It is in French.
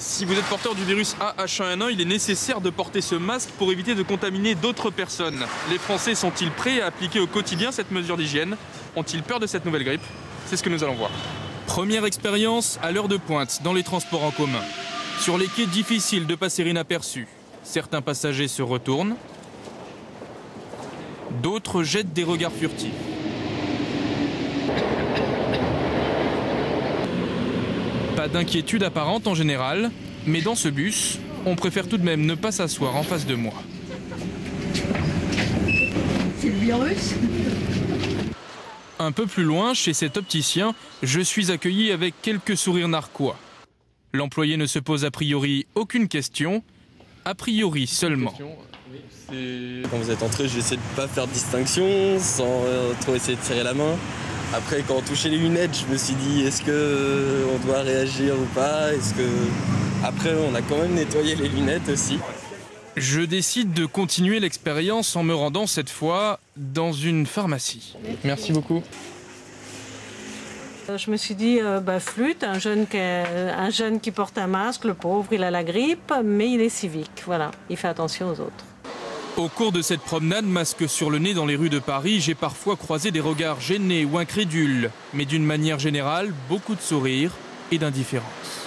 Si vous êtes porteur du virus AH1N1, il est nécessaire de porter ce masque pour éviter de contaminer d'autres personnes. Les Français sont-ils prêts à appliquer au quotidien cette mesure d'hygiène? Ont-ils peur de cette nouvelle grippe? C'est ce que nous allons voir. Première expérience à l'heure de pointe dans les transports en commun. Sur les quais, difficile de passer inaperçu. Certains passagers se retournent. D'autres jettent des regards furtifs. Pas d'inquiétude apparente en général, mais dans ce bus, on préfère tout de même ne pas s'asseoir en face de moi. C'est le virus. Un peu plus loin, chez cet opticien, je suis accueilli avec quelques sourires narquois. L'employé ne se pose a priori aucune question, a priori seulement. Quand vous êtes entré, j'ai essayé de ne pas faire de distinction, sans trop essayer de serrer la main. Après, quand on touchait les lunettes, je me suis dit, est-ce qu'on doit réagir ou pas? Après, on a quand même nettoyé les lunettes aussi. Je décide de continuer l'expérience en me rendant cette fois dans une pharmacie. Merci beaucoup. Je me suis dit, flûte, un jeune qui porte un masque, le pauvre, il a la grippe, mais il est civique, voilà, il fait attention aux autres. Au cours de cette promenade, masque sur le nez dans les rues de Paris, j'ai parfois croisé des regards gênés ou incrédules, mais d'une manière générale, beaucoup de sourires et d'indifférence.